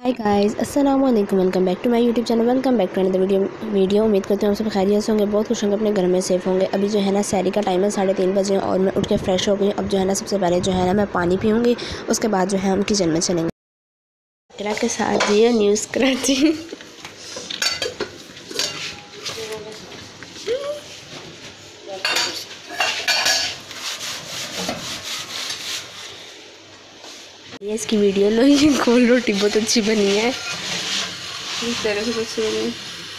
हाय guys, अस्सलाम वालेकुम। Welcome back to my YouTube channel. Welcome back to another video. उम्मीद करते हैं आप सब खैरियत से होंगे, बहुत खुश होंगे, अपने घर में सेफ़ होंगे। अभी जो है ना सहरी का टाइम है, 3:30 बजे और मैं उठ के फ्रेश हो गई। अब जो है ना सबसे पहले जो है ना मैं पानी पीऊँगी, उसके बाद जो है हम किचन में चलेंगे। इकरा के साथ ये न्यूज़ कराची ये इसकी वीडियो लो। ये गोल रोटी बहुत अच्छी बनी है, इस तरह से कुछ बनी।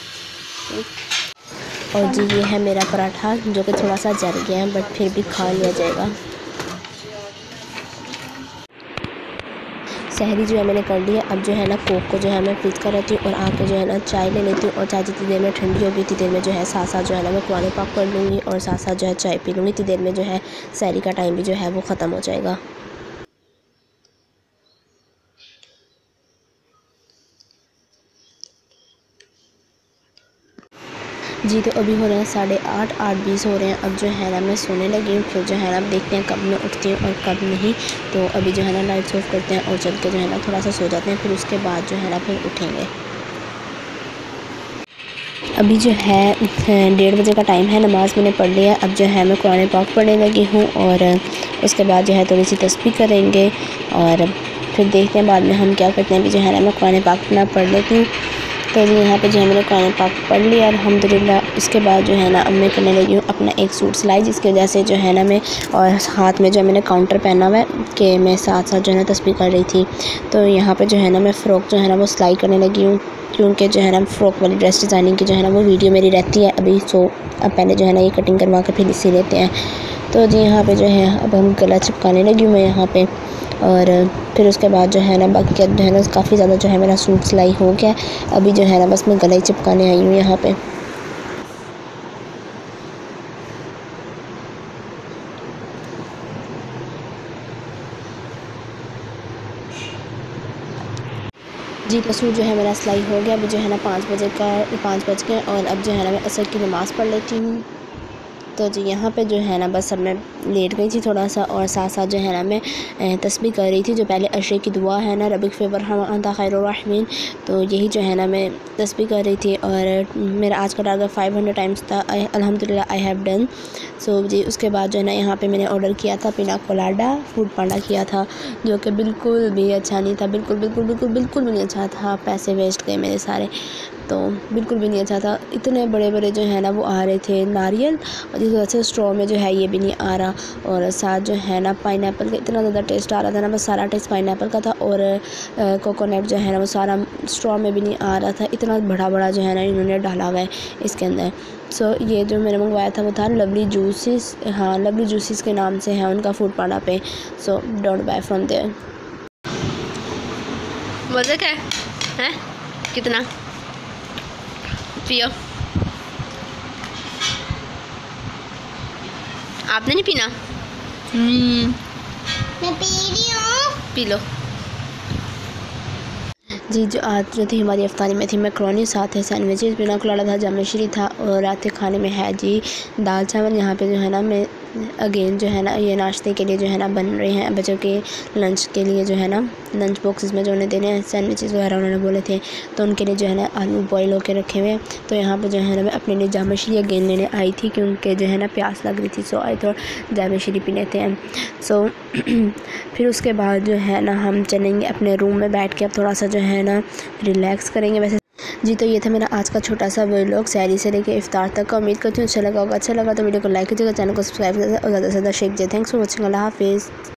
और जी ये है मेरा पराठा जो कि थोड़ा सा जल गया है, बट फिर भी खा लिया जाएगा। सहरी जो है मैंने कर ली है। अब जो है ना कोक को जो है मैं फ्रिज कर रहती हूँ और आके जो है ना चाय ले लेती हूँ। और चाय जितनी देर में ठंडी होगी इतनी देर में जो है साथ साथ जो है ना मैं कुरान पाक पढ़ लूँगी और साथ साथ जो है चाय पी लूँगी। इतनी देर में जो है सहरी का टाइम भी जो है वो ख़त्म हो जाएगा। जी तो अभी हो रहे हैं 8:30, 8:20 हो रहे हैं। अब जो है ना मैं सोने लगी हूँ। फिर जो है ना देखते हैं कब मैं उठती हूँ और कब नहीं। तो अभी जो है ना लाइट्स ऑफ करते हैं और चल के जो है ना थोड़ा सा सो जाते हैं। फिर उसके बाद जो है ना फिर उठेंगे। अभी जो है 1:30 बजे का टाइम है। नमाज़ मैंने पढ़ लिया। अब जो है मैं कुरान पाक पढ़ने लगी हूँ और उसके बाद जो है थोड़ी सी तस्बीह करेंगे और फिर देखते हैं बाद में हम क्या करते हैं। अभी जो है ना मैं कुरान पाक अपना पढ़ लेती हूँ। तो यहाँ पे जो है मैंने कुरान पाक पढ़ लिया अल्हम्दुलिल्लाह। इसके बाद जो है ना अब मैं करने लगी हूँ अपना एक सूट सिलाई, जिसकी वजह से जो है ना मैं और हाथ में जो है मैंने काउंटर पहना हुआ है कि मैं साथ साथ जो है ना तस्बीह कर रही थी। तो यहाँ पे जो है ना मैं फ़्रॉक जो है ना वो सिलाई करने लगी हूँ, क्योंकि जो है ना फ़्रॉक वाली ड्रेस डिज़ाइनिंग की जो है ना वो वीडियो मेरी रहती है अभी। सो अब पहले जो है ना ये कटिंग करवा कर फिर सिल लेते हैं। तो जी यहाँ पे जो है अब हम गला चिपकाने लगी हूँ मैं यहाँ पे। और फिर उसके बाद जो है ना बाकी जो है ना काफ़ी ज़्यादा जो है मेरा सूट सिलाई हो गया। अभी जो है ना बस मैं गला ही चिपकाने आई हूँ यहाँ पे। जी तो सूट जो है मेरा सिलाई हो गया। अभी जो है ना 5 बज गए और अब जो है ना मैं असर की नमाज़ पढ़ लेती हूँ। तो जी यहाँ पे जो है ना बस अब मैं लेट गई थी थोड़ा सा और साथ साथ जो है ना मैं तस्बीह कर रही थी। जो पहले अशरे की दुआ है ना, रबिक फ़ेवर हम अंता खैरुर राहिमीन, तो यही जो है ना मैं तस्बीह कर रही थी। और मेरा आज का टारगेट 500 टाइम्स था। अल्हम्दुलिल्लाह आई हैव डन। सो जी उसके बाद जो है ना यहाँ पे मैंने ऑर्डर किया था पिना कोलाडा, फूड पांडा किया था, जो कि बिल्कुल भी अच्छा नहीं था। बिल्कुल भी नहीं अच्छा था। पैसे वेस्ट गए मेरे सारे, तो बिल्कुल भी नहीं अच्छा था। इतने बड़े बड़े जो है ना वो आ रहे थे नारियल, और जिस वजह से स्ट्रॉ में जो है ये भी नहीं आ रहा। और साथ जो है ना पाइनएप्पल का इतना ज़्यादा टेस्ट आ रहा था ना, बस सारा टेस्ट पाइनएप्पल का था। और कोकोनट जो है ना वो सारा स्ट्रॉ में भी नहीं आ रहा था। इतना बड़ा जो है ना इन्होंने डाला हुआ है इसके अंदर। सो ये जो मैंने मंगवाया था वो था लवली जूसेस। हाँ, लवली जूसेस के नाम से है उनका फूड पांडा पे। So don't buy from there. मज़े का है कितना पियो। आपने नहीं पीना? मैं पी रही हूँ। P low. जी जो आज जो थी हमारी अफ्तारी में थी मैक्रोनी, साथ है सैंडविचेस, बिना कोलाडा था, जाम मछली था। और रात के खाने में है जी दाल चावल। यहाँ पे जो है ना मैं अगेन जो है ना ये नाश्ते के लिए जो है ना बन रहे हैं बच्चों के लंच के लिए। जो है ना लंच बॉक्सेस में जो उन्हें देने हैं सैंडविचेस वगैरह उन्होंने बोले थे, तो उनके लिए जो है ना आलू बॉयल होकर रखे हुए हैं। तो यहाँ पे जो है ना मैं अपने लिए जाम मछली अगेन लेने आई थी, क्योंकि जो है ना प्यास लग रही थी। सो आई थॉट जाम मछली पी लेते हैं। सो फिर उसके बाद जो है ना हम चलेंगे अपने रूम में बैठ के, अब थोड़ा सा जो है ना रिलैक्स करेंगे वैसे। जी तो ये था मेरा आज का छोटा सा व्लॉग सहरी से लेके इफ्तार तक का। उम्मीद करती हूँ अच्छा लगा होगा। अच्छा लगा तो वीडियो को लाइक कीजिएगा, चैनल को सब्सक्राइब कीजिएगा और ज़्यादा से ज़्यादा शेयर कीजिए। Thanks for watching. अल्लाह हाफिज़।